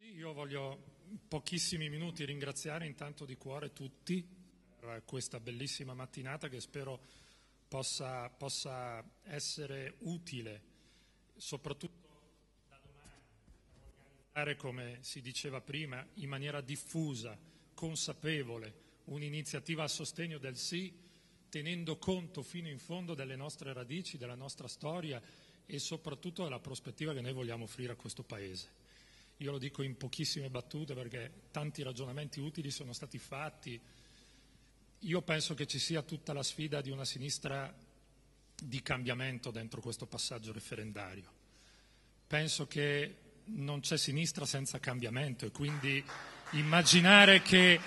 Io voglio in pochissimi minuti ringraziare intanto di cuore tutti per questa bellissima mattinata che spero possa essere utile, soprattutto da domani, per organizzare, come si diceva prima, in maniera diffusa, consapevole, un'iniziativa a sostegno del sì, tenendo conto fino in fondo delle nostre radici, della nostra storia e soprattutto della prospettiva che noi vogliamo offrire a questo Paese. Io lo dico in pochissime battute perché tanti ragionamenti utili sono stati fatti. Io penso che ci sia tutta la sfida di una sinistra di cambiamento dentro questo passaggio referendario. Penso che non c'è sinistra senza cambiamento e quindi immaginare che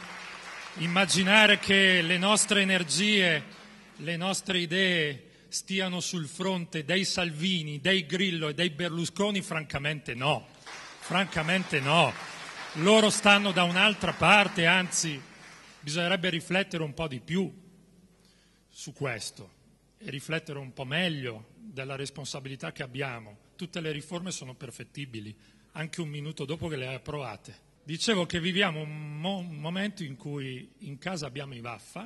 le nostre energie, le nostre idee stiano sul fronte dei Salvini, dei Grillo e dei Berlusconi, francamente no. Francamente no, loro stanno da un'altra parte, anzi bisognerebbe riflettere un po' di più su questo e riflettere un po' meglio della responsabilità che abbiamo. Tutte le riforme sono perfettibili, anche un minuto dopo che le hai approvate. Dicevo che viviamo un momento in cui in casa abbiamo i Vaffa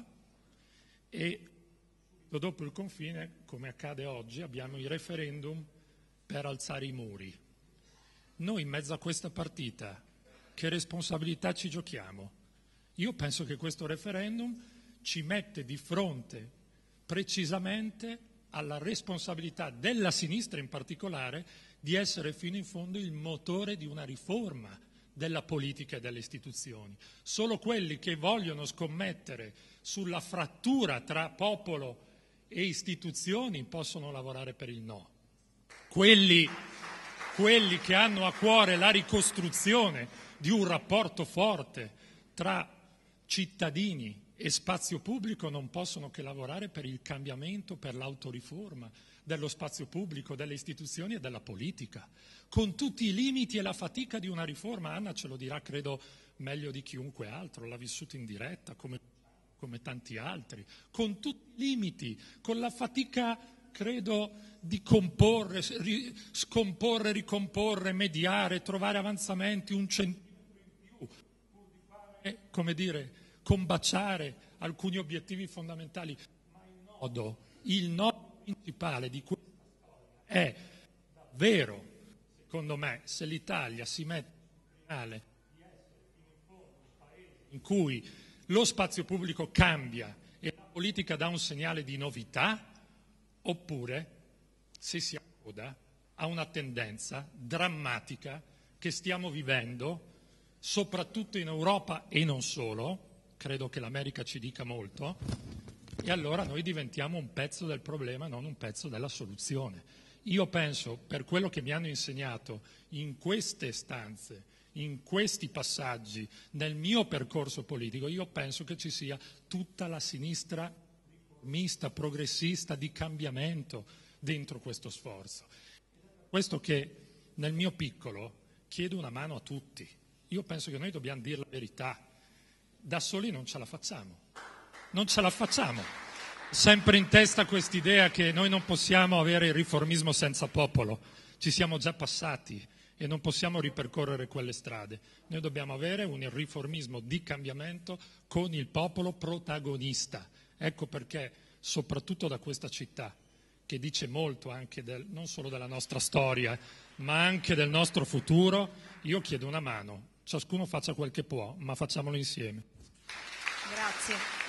e dopo il confine, come accade oggi, abbiamo i referendum per alzare i muri. Noi in mezzo a questa partita, che responsabilità ci giochiamo? Io penso che questo referendum ci mette di fronte precisamente alla responsabilità della sinistra in particolare di essere fino in fondo il motore di una riforma della politica e delle istituzioni. Solo quelli che vogliono scommettere sulla frattura tra popolo e istituzioni possono lavorare per il no. Quelli che hanno a cuore la ricostruzione di un rapporto forte tra cittadini e spazio pubblico non possono che lavorare per il cambiamento, per l'autoriforma dello spazio pubblico, delle istituzioni e della politica, con tutti i limiti e la fatica di una riforma. Anna ce lo dirà, credo, meglio di chiunque altro, l'ha vissuto in diretta come tanti altri, con tutti i limiti, con la fatica, credo, di comporre, scomporre, ricomporre, mediare, trovare avanzamenti, un centimetro in più, pur di fare, come dire, combaciare alcuni obiettivi fondamentali. Ma il nodo principale di questa storia è davvero, secondo me, se l'Italia si mette in finale di essere fino in fondo un paese in cui lo spazio pubblico cambia e la politica dà un segnale di novità, oppure se si accoda a una tendenza drammatica che stiamo vivendo, soprattutto in Europa e non solo, credo che l'America ci dica molto, e allora noi diventiamo un pezzo del problema, non un pezzo della soluzione. Io penso, per quello che mi hanno insegnato in queste stanze, in questi passaggi, nel mio percorso politico, io penso che ci sia tutta la sinistra riformista, progressista, di cambiamento dentro questo sforzo. Questo che nel mio piccolo chiedo una mano a tutti. Io penso che noi dobbiamo dire la verità. Da soli non ce la facciamo. Non ce la facciamo. Sempre in testa quest'idea che noi non possiamo avere il riformismo senza popolo. Ci siamo già passati e non possiamo ripercorrere quelle strade. Noi dobbiamo avere un riformismo di cambiamento con il popolo protagonista. Ecco perché, soprattutto da questa città, che dice molto anche non solo della nostra storia, ma anche del nostro futuro, io chiedo una mano. Ciascuno faccia quel che può, ma facciamolo insieme. Grazie.